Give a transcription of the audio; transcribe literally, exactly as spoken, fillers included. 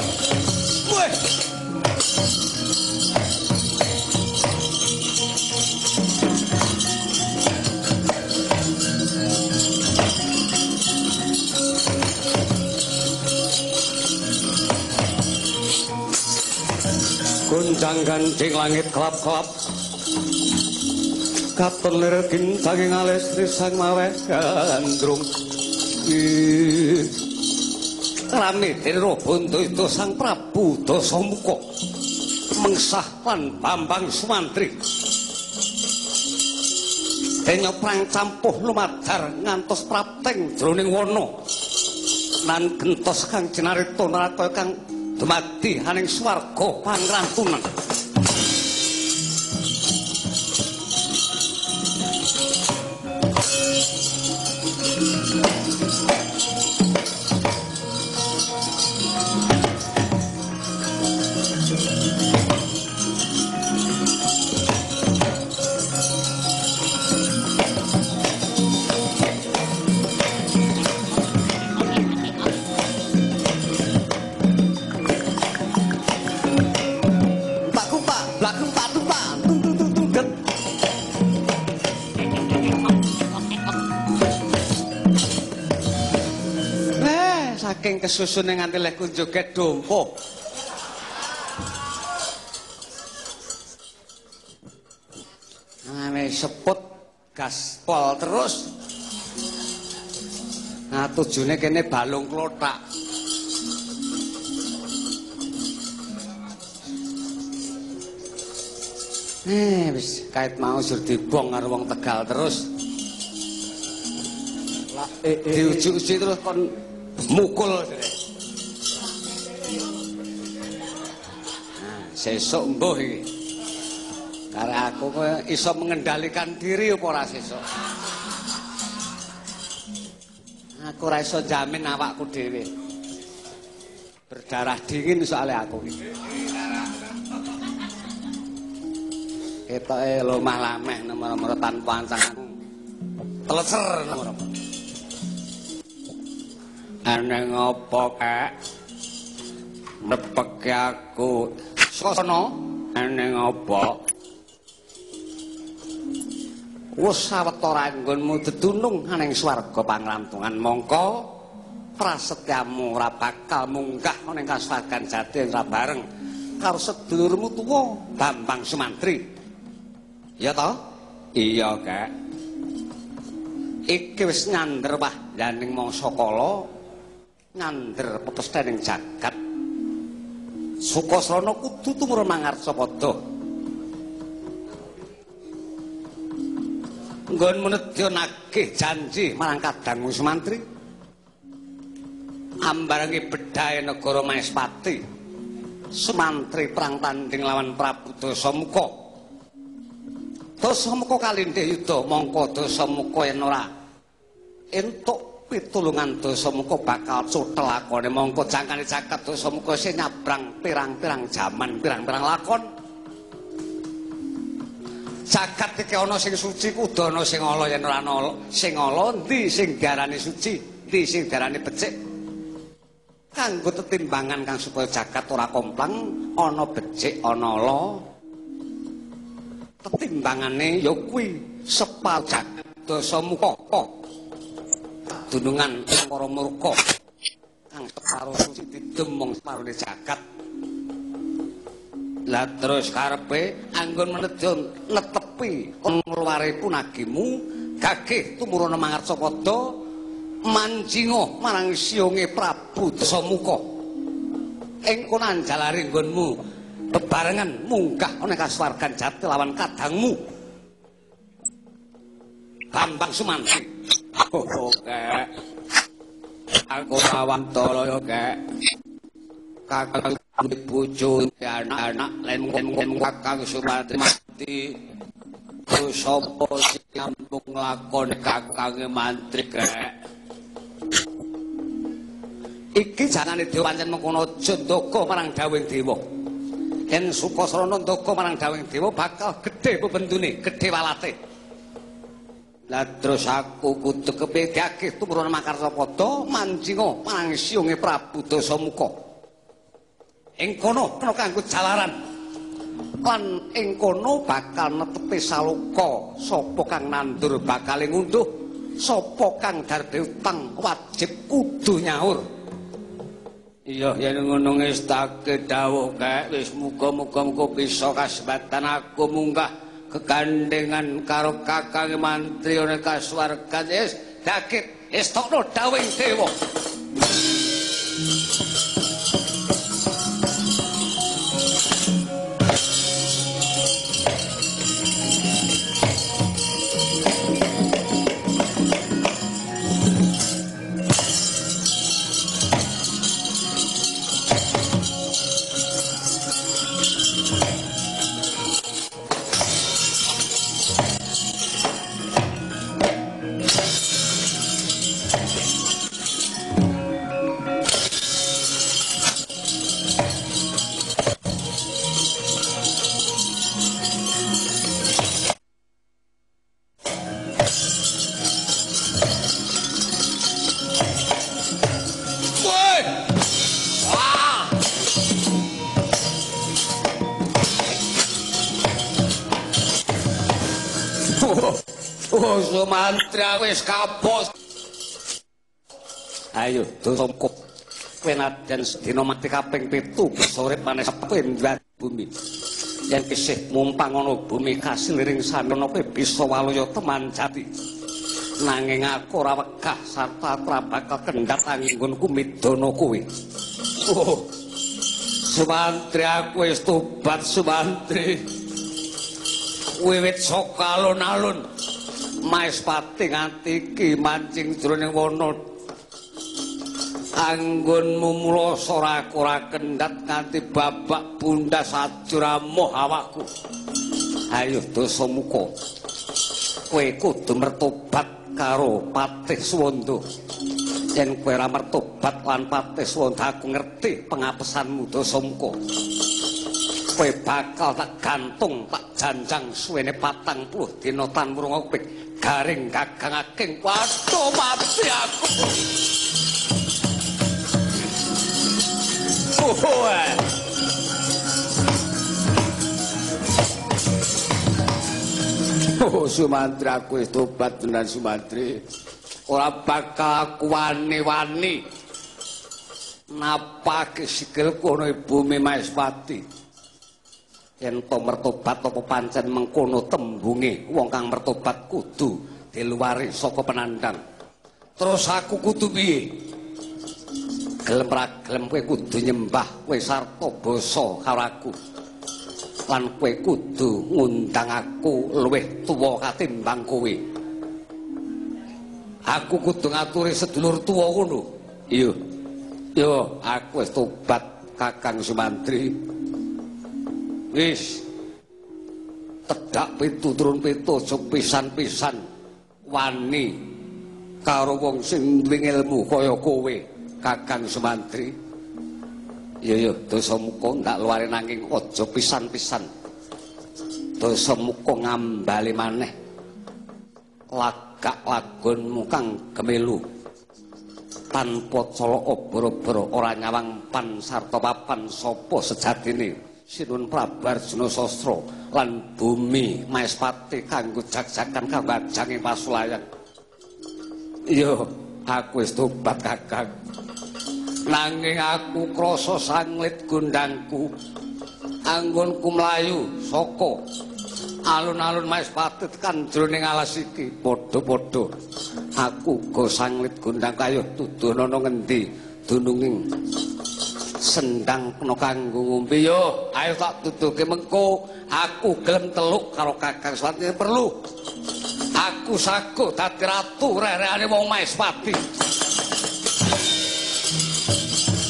Weh. Gunjang gancing langit kelap-kelap katon lirgin saking alis risang maweh gandrung rame dene bondo itu Sang Prabu Dasamuka mengsah lan Bambang Sumantri denya prang campuh lumadar ngantos prapteng jroning wana lan gentos kang cinarita naraka kang dumadi haning swarga pangrantunan. Saking kesusune nganti leh kunjoget dompo. Ame seput gaspol terus. Nah tujune kene balung klothak. Eh wis kait mau sur dibong karo wong Tegal terus. Lah eh, eh, diujuk-ujuk terus kon mukul nah, sesuk mbuh iki karo aku kowe iso mengendalikan diri apa ora sesuk aku ora iso jamin awakku dhewe berdarah dingin soalnya aku iki ketoke lomah lameh nomor-nomor tanpa ancang teleser nomor-nomor aneng apa kek nepeke aku sono aneng apa wis sawetara nggonmu dedunung aning swarga pangrantungan mongko prasetyamu ora bakal munggah ning kaswargan jati ora bareng karo sedulurmu tuwa Bambang Sumantri ya toh iya kek iki wis nyander wahyaning mangsa kala nyander pepesthening jagat Sukasrana kudu tumurun mangarcapada nggonmu nedya nagih janji marang kadangmu Sumantri ambarangi bedhahe negara Maespati Sumantri perang tanding lawan Prabu Dasamuka Dasamuka kalindih yuda mongko Dasamuka yen ora entuk pitulungan Dasamuka bakal cuthel lakone mongko jangkane jagat Dasamuka sing nyabrang pirang-pirang jaman pirang-pirang lakon jagat iki ana sing suci kudu ana sing ala yen ora ana sing ala ndi sing diarani suci ndi sing diarani becik kanggo tetimbangan kang supaya jagat ora komplang ana becik ana ala tetimbangane ya kuwi sepal jagat Dasamuka dunungan para murka kang separo suci didemong separone jagat lah terus karepe anggon menedya netepi ngluware punagimu gagih tumurun mangarcapada manjinga marang siyonge Prabu Dasamuka ing konan jalari nggonmu bebarengan munggah ana kaswargan jati lawan kadangmu Bambang Sumantri. Oh, kek. Aku Sawantara kek. Kakang bojo anak-anak lem-lem Kakang Sumantri mati. Ku sapa sing nyambung nglakoni Kakang mantri kek. Iki janane dewa pancen mengkono aja ndaka marang dawing dewa. Yen Sukasrana ndaka marang dawing dewa bakal gedhe bebendune, gedhe walate. Lah terus aku kudu kepegake tumurun Makarsapada manjinga marang siyonge Prabu Dasamuka. ing kono kena kanggo jalaran. Lan ing kono bakal netepi saloka sapa kang nandur bakal ngunduh, sapa kang garde utang wajib kudu nyaur. Iya yen ngono ngestake dawuh kae wis muga-muga muga bisa kasempatan aku munggah kegandengan karo Kakang Mantri ana kasuwargan wis dakit estokno dawuhing dewa. Sumantri wis kapos. Ayo Dosomko kowe nadyan sedina mati kaping pitu bisa urip maneh sependhat bumi. Yen kisih mumpang ana bumi kasiliring sanana kowe bisa walaya teman jati. Nanging aku ora wegah sarta bakal kendhat anggonku midana kowe. Oh. Sumantri aku wis tobat Sumantri. Wiwit saka alun-alun Maespati nganti iki mancing jroning wana anggonmu mula ora ora kendhat nganti babak bundas ajuramuh awakku. Ayo Dasamuka kowe kudu mertobat karo Patih Swanda. Yen kowe ora mertobat lan Patih Swanda aku ngerti pengapesanmu Dasamuka. Kowe bakal tak gantung tak janjang suwene patang puluh dina tan murung kowe garing Kakang Aking. Waduh mati aku. Oh, eh. Oh Sumantri aku wis tobat tenan Sumantri. Ora bakal aku wani-wani napake sikilku ana bumi Maespati. Yen to mertobat apa pancen mengkono tembunge wong kang mertobat kudu diluwari saka penandang. Terus aku kudu piye? Gelem ra gelem kowe kudu nyembah kowe sarta basa karo aku. Lan kowe kudu ngundang aku luwih tuwa katimbang kowe. Aku kudu ngaturi sedulur tuwa ngono. Iya. Yo aku wis tobat Kakang Sumantri. Wis tedak pitu turun pitu aja pisan-pisan wani karo wong sing duwe ilmu kaya kowe Kakang Sumantri. Ya ya Dasamuka ndak luwari nanging aja pisan-pisan. Dasamuka ngambali maneh lagak lagonmu kang gemelu tanpa colok oboro-boro ora nyawang pan sarta papan sapa sejatine Sinun Prabu Arjuna Sastra lan bumi Maespati kanggo jag-jagan kawajanging pasulayan. Iya, aku wis tobat Kakang. Nanging aku krasa sanglit gondangku. Anggonku mlayu saka alun-alun Maespati tekan jroning alas iki padha-padha. Aku uga sanglit gondang kayuh tuduh ana ngendi dununging sendang kena kanggo ngombe. Yo ayo tak tutuke mengko aku gelem teluk karo Kakang Sumantri perlu aku sago dadi ratu rere-rene wong Maespati.